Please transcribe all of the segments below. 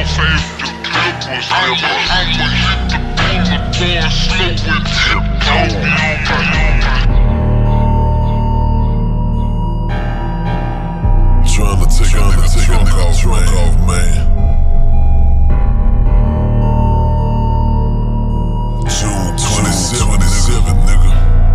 save the clippers. I'ma hit the boulevard slow with tiptoes on my Trying to take a nigga drunk off, man. June 27, nigga.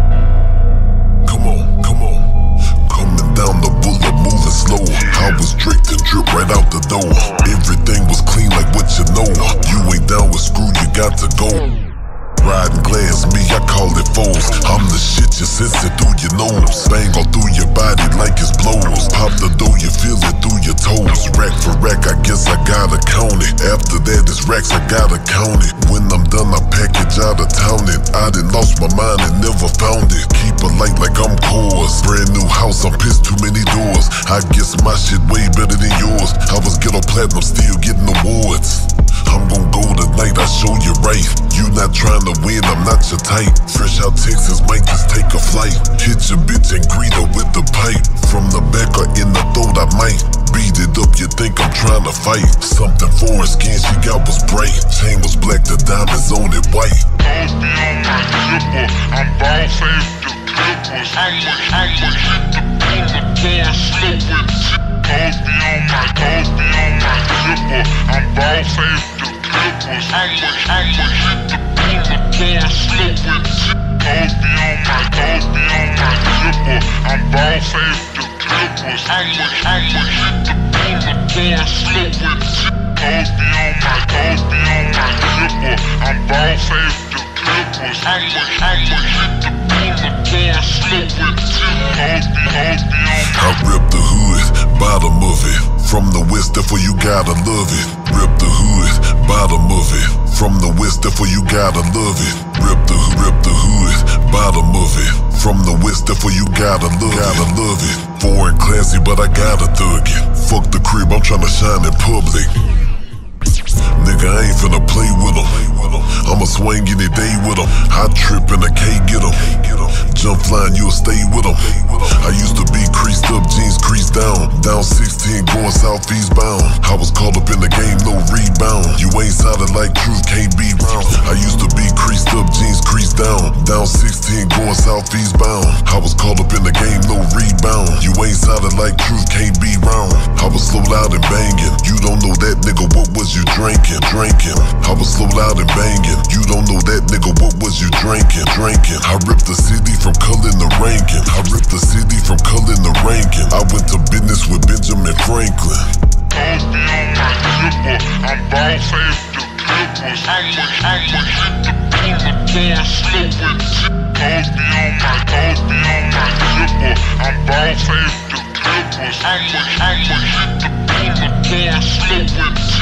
Come on. Coming down the bullet, moving slow. I was draped and drip right out the door. Everything was clean like what you know. You ain't down with screw, you got to go. Riding glass, me, I call it foes. I'm the shit, you sense it through your nose. Bang all through your body like it's blows. Pop the dough, you feel it through your toes. Rack for rack, I guess I gotta count it. After that, it's racks, I gotta count it. When I'm done, I package out of town it. I done lost my mind and never found it. Keep a light like I'm Coors. Brand new house, I'm pissed too many doors. I guess my shit way better than yours. I was ghetto platinum, still getting awards. I'm gon' go tonight, I show you right. You not trying to win, I'm not your type. Fresh out Texas, might just take a flight. Hit your bitch and greet her with the pipe. From the back or in the throat, I might beat it up, you think I'm trying to fight. Something foreign, skin she got was bright. Chain was black, the diamonds on it white. Toes be on my clipper, I'm ball save the clippers. I'ma hit the boulevard slow with tiptoes. Toes be on my clipper, I'm ball save the clippers. I'ma hit the boulevard slow with tiptoes. Toes be on my clipper, I'm ball save the clippers. I'ma hit the boulevard slow with tiptoes. Toes be on my clipper, I'm ball save the clippers. I'ma hit the boulevard slow with tiptoes. I rip the hood, bottom of it. From the west, therefore you gotta love it. Rip the hood, bottom of it. From the west, therefore you gotta love it. Rip the hood, bottom of it. From the west, therefore you gotta love it. Foreign classy, but I gotta thug it. Fuck the crib, I'm tryna shine in public. Nigga, I ain't finna play with them. I'ma swing any day with them. I trip and I can't get them. Jump flying, you'll stay with them. I used to be creased up, jeans creased down. Down 16, going southeast bound. I was caught up in the game, no rebound. You ain't solid like truth, can't be round. I used to be creased up, jeans creased down. Down 16, going southeast bound. I was caught up in the game, no rebound. You ain't solid like truth, can't be round. I was slow loud and banging. You don't know that nigga, what was you drinking? I was slow loud and banging. You don't know that nigga, what was you drinking? I ripped the city from Cullen to Rankin. I went to business with Benjamin Franklin. Toes be on my clipper, I'm ball save the clippers. I'ma hit the boulevard slow with tiptoes. Toes be on my clipper, I'm ball save the clippers. I'ma hit the boulevard slow with tiptoes.